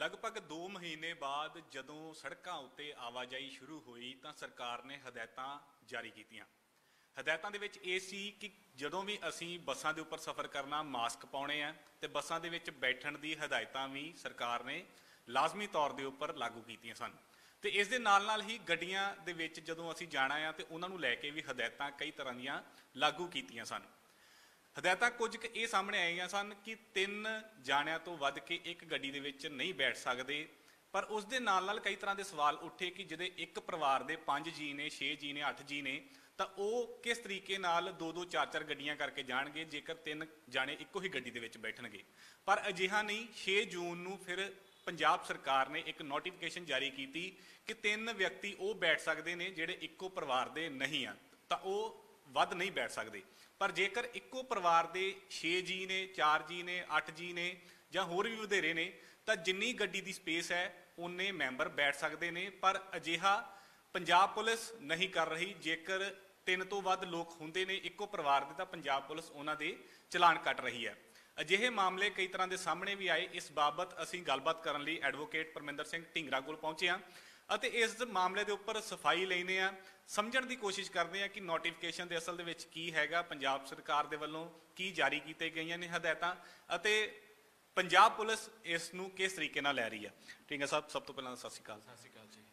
ਲਗਭਗ 2 ਮਹੀਨੇ ਬਾਅਦ ਜਦੋਂ ਸੜਕਾਂ ਉੱਤੇ ਆਵਾਜਾਈ ਸ਼ੁਰੂ ਹੋਈ ਤਾਂ ਸਰਕਾਰ ਨੇ ਹਦਾਇਤਾਂ ਜਾਰੀ ਕੀਤੀਆਂ। ਹਦਾਇਤਾਂ ਦੇ ਵਿੱਚ ਇਹ ਸੀ ਕਿ ਜਦੋਂ ਵੀ ਅਸੀਂ ਬੱਸਾਂ ਦੇ ਉੱਪਰ ਸਫ਼ਰ ਕਰਨਾ ਮਾਸਕ ਪਾਉਣੇ ਆ ਤੇ ਬੱਸਾਂ ਦੇ ਵਿੱਚ ਬੈਠਣ ਦੀ ਹਦਾਇਤਾਂ ਵੀ ਸਰਕਾਰ ਨੇ ਲਾਜ਼ਮੀ ਤੌਰ ਦੇ ਉੱਪਰ ਲਾਗੂ ਕੀਤੀਆਂ ਸਨ। ਤੇ ਇਸ ਦੇ ਨਾਲ ਹੀ ਗੱਡੀਆਂ ਦੇ ਵਿੱਚ ਜਦੋਂ ਅਸੀਂ ਜਾਣਾ ਆ ਤੇ ਉਹਨਾਂ ਨੂੰ ਲੈ ਕੇ ਵੀ ਹਦਾਇਤਾਂ ਕਈ ਤਰ੍ਹਾਂ ਦੀਆਂ ਲਾਗੂ ਕੀਤੀਆਂ ਸਨ। ਹਦਾਇਤਾਂ ਕੁਝ ਕੁ ਇਹ ਸਾਹਮਣੇ ਆਈਆਂ ਸਨ ਕਿ 3 ਜਾਣਿਆਂ ਤੋਂ ਵੱਧ ਕੇ ਇੱਕ ਗੱਡੀ ਦੇ ਵਿੱਚ ਨਹੀਂ ਬੈਠ ਸਕਦੇ, ਪਰ ਉਸ ਦੇ ਨਾਲ ਕਈ ਤਰ੍ਹਾਂ ਦੇ ਸਵਾਲ ਉੱਠੇ ਕਿ ਜਿਹਦੇ ਇੱਕ ਪਰਿਵਾਰ ਦੇ 5 ਜੀ ਨੇ, 6 ਜੀ ਨੇ, 8 ਜੀ ਨੇ, ਤਾਂ ਉਹ ਕਿਸ ਤਰੀਕੇ ਨਾਲ 2-2, 4-4 ਗੱਡੀਆਂ ਕਰਕੇ ਜਾਣਗੇ ਜੇਕਰ 3 ਜਾਣੇ ਇੱਕੋ ਹੀ ਗੱਡੀ ਦੇ ਵਿੱਚ ਬੈਠਣਗੇ। ਪਰ ਅਜਿਹਾ ਨਹੀਂ। 6 ਜੂਨ ਨੂੰ ਫਿਰ ਪੰਜਾਬ ਸਰਕਾਰ ਨੇ ਇੱਕ ਨੋਟੀਫਿਕੇਸ਼ਨ ਜਾਰੀ ਕੀਤੀ ਕਿ 3 ਵਿਅਕਤੀ ਉਹ ਬੈਠ ਸਕਦੇ ਨੇ ਜਿਹੜੇ ਇੱਕੋ ਪਰਿਵਾਰ ਦੇ ਨਹੀਂ ਆ, ਤਾਂ ਉਹ ਵੱਧ ਨਹੀਂ ਬੈਠ ਸਕਦੇ। ਪਰ ਜੇਕਰ ਇੱਕੋ ਪਰਿਵਾਰ ਦੇ 6 ਜੀ ਨੇ, 4 ਜੀ ਨੇ, 8 ਜੀ ਨੇ ਜਾਂ ਹੋਰ ਵੀ ਵਧੇਰੇ ਨੇ ਤਾਂ ਜਿੰਨੀ ਗੱਡੀ ਦੀ ਸਪੇਸ ਹੈ ਉਨੇ ਮੈਂਬਰ ਬੈਠ ਸਕਦੇ ਨੇ। ਪਰ ਅਜਿਹਾ ਪੰਜਾਬ ਪੁਲਿਸ ਨਹੀਂ ਕਰ ਰਹੀ। ਜੇਕਰ 3 ਤੋਂ ਵੱਧ ਲੋਕ ਹੁੰਦੇ ਨੇ ਇੱਕੋ ਪਰਿਵਾਰ ਦੇ ਤਾਂ ਪੰਜਾਬ ਪੁਲਿਸ ਉਹਨਾਂ ਦੇ ਚਲਾਨ ਕੱਟ ਰਹੀ ਹੈ। ਅਜਿਹੇ ਮਾਮਲੇ ਕਈ ਤਰ੍ਹਾਂ ਦੇ ਸਾਹਮਣੇ ਵੀ ਆਏ। ਇਸ ਬਾਬਤ ਅਸੀਂ ਗੱਲਬਾਤ ਕਰਨ ਲਈ ਐਡਵੋਕੇਟ ਪਰਮਿੰਦਰ ਸਿੰਘ ਢੀਂਗਰਾ ਕੋਲ ਪਹੁੰਚੇ ਹਾਂ ਅਤੇ ਇਸ ਮਾਮਲੇ ਦੇ ਉੱਪਰ ਸਫਾਈ ਲੈਂਦੇ ਹਾਂ, ਸਮਝਣ ਦੀ ਕੋਸ਼ਿਸ਼ ਕਰਦੇ ਹਾਂ ਕਿ ਨੋਟੀਫਿਕੇਸ਼ਨ ਦੇ ਅਸਲ ਦੇ ਵਿੱਚ ਕੀ ਹੈਗਾ, ਪੰਜਾਬ ਸਰਕਾਰ ਦੇ ਵੱਲੋਂ ਕੀ ਜਾਰੀ ਕੀਤੇ ਗਈਆਂ ਨੇ ਹਦਾਇਤਾਂ ਅਤੇ ਪੰਜਾਬ ਪੁਲਿਸ ਇਸ ਨੂੰ ਕਿਸ ਤਰੀਕੇ ਨਾਲ ਲੈ ਰਹੀ ਹੈ। ਢੀਂਗਰਾ ਸਾਹਿਬ, ਸਭ ਤੋਂ ਪਹਿਲਾਂ ਸਤਿ ਸ਼੍ਰੀ ਅਕਾਲ। ਸਤਿ ਸ਼੍ਰੀ ਅਕਾਲ ਜੀ।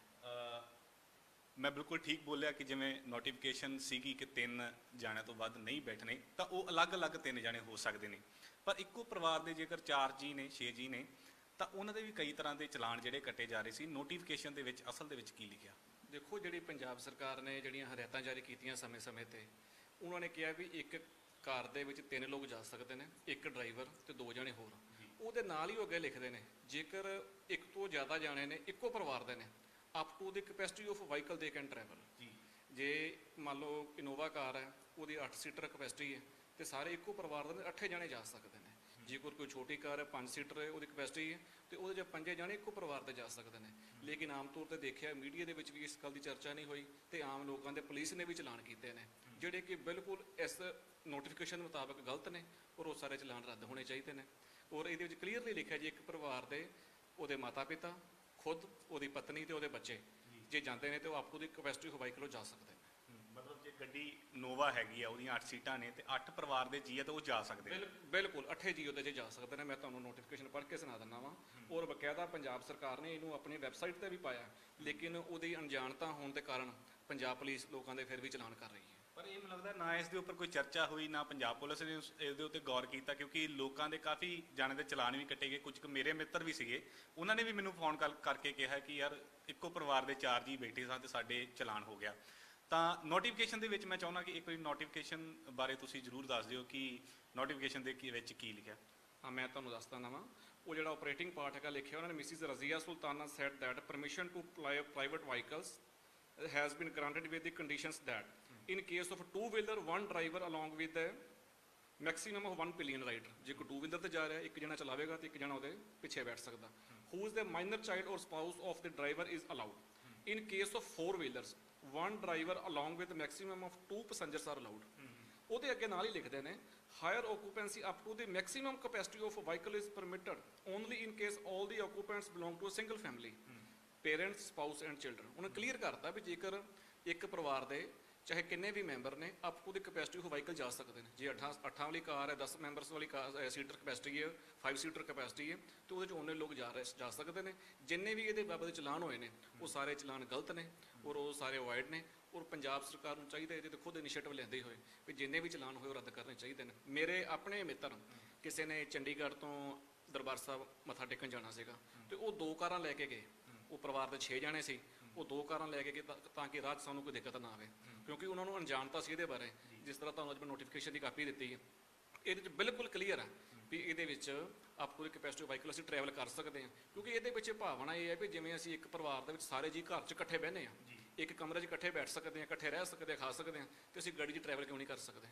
ਮੈਂ ਬਿਲਕੁਲ ਠੀਕ ਬੋਲਿਆ ਕਿ ਜਿਵੇਂ ਨੋਟੀਫਿਕੇਸ਼ਨ ਸੀਗੀ ਕਿ 3 ਜਾਣਿਆਂ ਤੋਂ ਵੱਧ ਨਹੀਂ ਬੈਠਣੇ, ਤਾਂ ਉਹ ਅਲੱਗ-ਅਲੱਗ 3 ਜਾਣੇ ਹੋ ਸਕਦੇ ਨੇ। ਪਰ ਇੱਕੋ ਪਰਿਵਾਰ ਦੇ ਜੇਕਰ 4 ਜੀ ਨੇ, 6 ਜੀ ਨੇ ਤਾਂ ਉਹਨਾਂ ਦੇ ਵੀ ਕਈ ਤਰ੍ਹਾਂ ਦੇ ਚਲਾਨ ਜਿਹੜੇ ਕੱਟੇ ਜਾ ਰਹੇ ਸੀ। ਨੋਟੀਫਿਕੇਸ਼ਨ ਦੇ ਵਿੱਚ ਅਸਲ ਦੇ ਵਿੱਚ ਕੀ ਲਿਖਿਆ? ਦੇਖੋ, ਜਿਹੜੀ ਪੰਜਾਬ ਸਰਕਾਰ ਨੇ ਜਿਹੜੀਆਂ ਹਦਾਇਤਾਂ ਜਾਰੀ ਕੀਤੀਆਂ ਸਮੇਂ-ਸਮੇਂ ਤੇ, ਉਹਨਾਂ ਨੇ ਕਿਹਾ ਵੀ ਇੱਕ ਕਾਰ ਦੇ ਵਿੱਚ 3 ਲੋਕ ਜਾ ਸਕਦੇ ਨੇ, ਇੱਕ ਡਰਾਈਵਰ ਤੇ 2 ਜਣੇ ਹੋਰ। ਉਹਦੇ ਨਾਲ ਹੀ ਉਹ ਅੱਗੇ ਲਿਖਦੇ ਨੇ ਜੇਕਰ ਇੱਕ ਤੋਂ ਜ਼ਿਆਦਾ ਜਾਣੇ ਨੇ ਇੱਕੋ ਪਰਿਵਾਰ ਦੇ ਨੇ, up to the capacity of vehicle they can travel. ਜੇ ਮੰਨ ਲਓ ਇਨੋਵਾ ਕਾਰ ਹੈ, ਉਹਦੀ 8 ਸੀਟਰ ਕਪੈਸਿਟੀ ਹੈ ਤੇ ਸਾਰੇ ਇੱਕੋ ਪਰਿਵਾਰ ਦੇ 8 ਜਾਣੇ ਜਾ ਸਕਦੇ ਨੇ। ਜੇਕਰ ਕੋਈ ਛੋਟੀ ਕਾਰ ਹੈ, 5 ਸੀਟਰ ਹੈ, ਉਹਦੀ ਕਪੈਸਿਟੀ ਹੈ ਤੇ ਉਹਦੇ 'ਚ 5 ਜਾਣੇ ਇੱਕੋ ਪਰਿਵਾਰ ਦੇ ਜਾ ਸਕਦੇ ਨੇ। ਲੇਕਿਨ ਆਮ ਤੌਰ 'ਤੇ ਦੇਖਿਆ ਮੀਡੀਆ ਦੇ ਵਿੱਚ ਵੀ ਇਸ ਗੱਲ ਦੀ ਚਰਚਾ ਨਹੀਂ ਹੋਈ ਤੇ ਆਮ ਲੋਕਾਂ ਦੇ ਪੁਲਿਸ ਨੇ ਵੀ ਚਲਾਨ ਕੀਤੇ ਨੇ ਜਿਹੜੇ ਕਿ ਬਿਲਕੁਲ ਇਸ ਨੋਟੀਫਿਕੇਸ਼ਨ ਦੇ ਮੁਤਾਬਕ ਗਲਤ ਨੇ ਔਰ ਉਹ ਸਾਰੇ ਚਲਾਨ ਰੱਦ ਹੋਣੇ ਚਾਹੀਦੇ ਨੇ। ਔਰ ਇਹਦੇ ਵਿੱਚ ਕਲੀਅਰਲੀ ਲਿਖਿਆ ਜੀ ਇੱਕ ਪਰਿਵਾਰ ਦੇ ਉਹਦੇ ਮਾਤਾ ਪਿਤਾ, ਖੁਦ, ਉਹਦੀ ਪਤਨੀ ਤੇ ਉਹਦੇ ਬੱਚੇ ਜੇ ਜਾਂਦੇ ਨੇ ਤੇ ਉਹ ਆਪੋ ਦੀ ਕਪੈਸਿਟੀ ਵਾਹੀਕਲ ਜਾ ਸਕਦੇ ਨੇ। ਮਤਲਬ ਜੇ ਗੱਡੀ ਨੋਵਾ ਹੈਗੀ ਆ, ਉਹਦੀਆਂ 8 ਸੀਟਾਂ ਨੇ ਤੇ 8 ਪਰਿਵਾਰ ਦੇ ਜੀ ਆ ਤਾਂ ਉਹ ਜਾ ਸਕਦੇ ਨੇ। ਬਿਲਕੁਲ 8 ਜੀ ਉਹਦੇ 'ਚ ਜਾ ਸਕਦੇ ਨੇ। ਮੈਂ ਤੁਹਾਨੂੰ ਨੋਟੀਫਿਕੇਸ਼ਨ ਪੜ੍ਹ ਕੇ ਸੁਣਾ ਦਿੰਦਾ ਵਾਂ। ਔਰ ਬਕਾਇਦਾ ਪੰਜਾਬ ਸਰਕਾਰ ਨੇ ਇਹਨੂੰ ਆਪਣੀ ਵੈਬਸਾਈਟ 'ਤੇ ਵੀ ਪਾਇਆ, ਲੇਕਿਨ ਉਹਦੀ ਅਣਜਾਣਤਾ ਹੋਣ ਦੇ ਕਾਰਨ ਪੰਜਾਬ ਪੁਲਿਸ ਲੋਕਾਂ ਦੇ ਫਿਰ ਵੀ ਚਲਾਨ ਕਰ ਰਹੀ ਹੈ। ਪਰ ਇਹ ਮੈਨੂੰ ਲੱਗਦਾ ਨਾ ਇਸ ਦੇ ਉੱਪਰ ਕੋਈ ਚਰਚਾ ਹੋਈ, ਨਾ ਪੰਜਾਬ ਪੁਲਿਸ ਨੇ ਇਹਦੇ ਉੱਤੇ ਗੌਰ ਕੀਤਾ, ਕਿਉਂਕਿ ਲੋਕਾਂ ਦੇ ਕਾਫੀ ਜਾਣੇ ਦੇ ਚਲਾਨ ਵੀ ਕੱਟੇ ਗਏ। ਕੁਝ ਕੁ ਮੇਰੇ ਮਿੱਤਰ ਵੀ ਸੀਗੇ, ਉਹਨਾਂ ਨੇ ਵੀ ਮੈਨੂੰ ਫੋਨ ਕਰਕੇ ਕਿਹਾ ਕਿ ਯਾਰ ਇੱਕੋ ਪਰਿਵਾਰ ਦੇ 4 ਜੀ ਬੈਠੇ ਸਾਂ ਤੇ ਸਾਡੇ ਚਲਾਨ ਹੋ ਗਿਆ। ਤਾਂ ਨੋਟੀਫਿਕੇਸ਼ਨ ਦੇ ਵਿੱਚ ਮੈਂ ਚਾਹੁੰਦਾ ਕਿ ਇੱਕ ਵਾਰੀ ਨੋਟੀਫਿਕੇਸ਼ਨ ਬਾਰੇ ਤੁਸੀਂ ਜ਼ਰੂਰ ਦੱਸ ਦਿਓ ਕਿ ਨੋਟੀਫਿਕੇਸ਼ਨ ਦੇ ਵਿੱਚ ਕੀ ਲਿਖਿਆ। ਹਾਂ, ਮੈਂ ਤੁਹਾਨੂੰ ਦੱਸਦਾ ਨਾ ਵਾਂ। ਉਹ ਜਿਹੜਾ ਆਪਰੇਟਿੰਗ ਪਾਰਟ ਹੈਗਾ ਲਿਖਿਆ ਉਹਨਾਂ ਨੇ, Mrs Razia Sultana said that permission to private vehicles has been granted with the conditions that in case of 2-wheeler, 1 driver along with the maximum of 1 pillion rider। ਜੇ ਕੋਈ 2-wheeler ਤੇ ਜਾ ਰਿਹਾ, ਇੱਕ ਜਣਾ ਚਲਾਵੇਗਾ ਤੇ ਇੱਕ ਜਣਾ ਉਹਦੇ ਪਿੱਛੇ ਬੈਠ ਸਕਦਾ। who is the minor child or spouse of the driver is allowed। in case of 4-wheelers, 1 driver along with maximum of 2 passengers are allowed। ਉਹਦੇ ਅੱਗੇ ਨਾਲ ਹੀ ਲਿਖਦੇ ਨੇ higher occupancy up to the maximum capacity of vehicle is permitted only in case all the occupants belong to a single family, parents, spouse and children. ਉਹਨੇ clear ਕਰਤਾ ਵੀ ਜੇਕਰ ਇੱਕ ਪਰਿਵਾਰ ਦੇ ਚਾਹੇ ਕਿੰਨੇ ਵੀ ਮੈਂਬਰ ਨੇ up to the capacity of vehicle ਜਾ ਸਕਦੇ ਨੇ। ਜੇ 8 ਵਾਲੀ ਕਾਰ ਹੈ, 10 ਮੈਂਬਰਸ ਵਾਲੀ ਕਾਰ ਸੀਟਰ ਕਪੈਸਿਟੀ ਹੈ, 5 ਸੀਟਰ ਕਪੈਸਿਟੀ ਹੈ ਤੇ ਉਹਦੇ 'ਚ ਉਹਨੇ ਲੋਕ ਜਾ ਸਕਦੇ ਨੇ। ਜਿੰਨੇ ਵੀ ਇਹਦੇ ਬਾਬਤ ਚਲਾਨ ਹੋਏ ਨੇ ਉਹ ਸਾਰੇ ਚਲਾਨ ਗਲਤ ਨੇ ਔਰ ਉਹ ਸਾਰੇ ਅਵੋਇਡ ਨੇ। ਔਰ ਪੰਜਾਬ ਸਰਕਾਰ ਨੂੰ ਚਾਹੀਦਾ ਇਹਦੇ 'ਤੇ ਖੁਦ ਇਨੀਸ਼ੀਏਟਿਵ ਲੈਂਦੇ ਹੋਏ ਵੀ ਜਿੰਨੇ ਵੀ ਚਲਾਨ ਹੋਏ ਉਹ ਰੱਦ ਕਰਨੇ ਚਾਹੀਦੇ ਨੇ। ਮੇਰੇ ਆਪਣੇ ਮਿੱਤਰ ਕਿਸੇ ਨੇ ਚੰਡੀਗੜ੍ਹ ਤੋਂ ਦਰਬਾਰ ਸਾਹਿਬ ਮੱਥਾ ਟੇਕਣ ਜਾਣਾ ਸੀਗਾ ਤੇ ਉਹ 2 ਕਾਰਾਂ ਲੈ ਕੇ ਗਏ। ਉਹ ਪਰਿਵਾਰ ਦੇ 6 ਜਾਣੇ ਸੀ, ਉਹ 2 ਕਾਰਾਂ ਲੈ ਕੇ ਗਏ ਤਾਂ ਕਿ ਰਾਹ 'ਚ ਸਾਨੂੰ ਕੋਈ ਦਿੱਕਤ ਨਾ ਆਵੇ, ਕਿਉਂਕਿ ਉਹਨਾਂ ਨੂੰ ਅਣਜਾਣਤਾ ਸੀ ਇਹਦੇ ਬਾਰੇ। ਜਿਸ ਤਰ੍ਹਾਂ ਤੁਹਾਨੂੰ ਅੱਜ ਮੈਂ ਨੋਟੀਫਿਕੇਸ਼ਨ ਦੀ ਕਾਪੀ ਦਿੱਤੀ ਹੈ, ਇਹਦੇ 'ਚ ਬਿਲਕੁਲ ਕਲੀਅਰ ਹੈ ਵੀ ਇਹਦੇ ਵਿੱਚ up to the capacity vehicle ਅਸੀਂ ਟਰੈਵਲ ਕਰ ਸਕਦੇ ਹਾਂ। ਕਿਉਂਕਿ ਇਹਦੇ ਵਿੱਚ ਭਾਵਨਾ ਇਹ ਹੈ ਵੀ ਜਿਵੇਂ ਅਸੀਂ ਇੱਕ ਪਰਿਵਾਰ ਦੇ ਵਿੱਚ ਸਾਰੇ ਜੀ ਘਰ 'ਚ ਇਕੱਠੇ ਬਹਿੰਦੇ ਹਾਂ, ਇੱਕ ਕਮਰੇ 'ਚ ਇਕੱਠੇ ਬੈਠ ਸਕਦੇ ਹਾਂ, ਇਕੱਠੇ ਰਹਿ ਸਕਦੇ ਹਾਂ, ਖਾ ਸਕਦੇ ਹਾਂ, ਤੇ ਅਸੀਂ ਗੱਡੀ 'ਚ ਟਰੈਵਲ ਕਿਉਂ ਨਹੀਂ ਕਰ ਸਕਦੇ।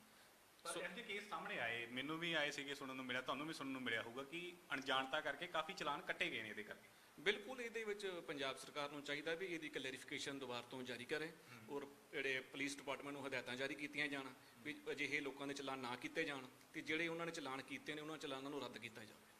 ਪਰ ਇਹੋ ਜਿਹੇ ਕੇਸ ਸਾਹਮਣੇ ਆਏ, ਮੈਨੂੰ ਵੀ ਆਏ ਸੀਗੇ, ਸੁਣਨ ਨੂੰ ਮਿਲਿਆ, ਤੁਹਾਨੂੰ ਵੀ ਸੁਣਨ ਨੂੰ ਮਿਲਿਆ ਹੋਊਗਾ ਕਿ ਅਣਜਾਣਤਾ ਕਰਕੇ ਕਾਫੀ ਚਲਾਨ ਕੱਟੇ ਗਏ ਨੇ ਇਹਦੇ ਕਰਕੇ। ਬਿਲਕੁਲ ਇਹਦੇ ਵਿੱਚ ਪੰਜਾਬ ਸਰਕਾਰ ਨੂੰ ਚਾਹੀਦਾ ਵੀ ਇਹਦੀ ਕਲੈਰੀਫਿਕੇਸ਼ਨ ਦੁਬਾਰਾ ਤੋਂ ਜਾਰੀ ਕਰੇ ਔਰ ਜਿਹੜੇ ਪੁਲਿਸ ਡਿਪਾਰਟਮੈਂਟ ਨੂੰ ਹਦਾਇਤਾਂ ਜਾਰੀ ਕੀਤੀਆਂ ਜਾਣ ਵੀ ਅਜਿਹੇ ਲੋਕਾਂ ਦੇ ਚਲਾਨ ਨਾ ਕੀਤੇ ਜਾਣ ਤੇ ਜਿਹੜੇ ਉਹਨਾਂ ਨੇ ਚਲਾਨ ਕੀਤੇ ਨੇ ਉਹਨਾਂ ਚਲਾਨਾਂ ਨੂੰ ਰੱਦ ਕੀਤਾ ਜਾਵੇ।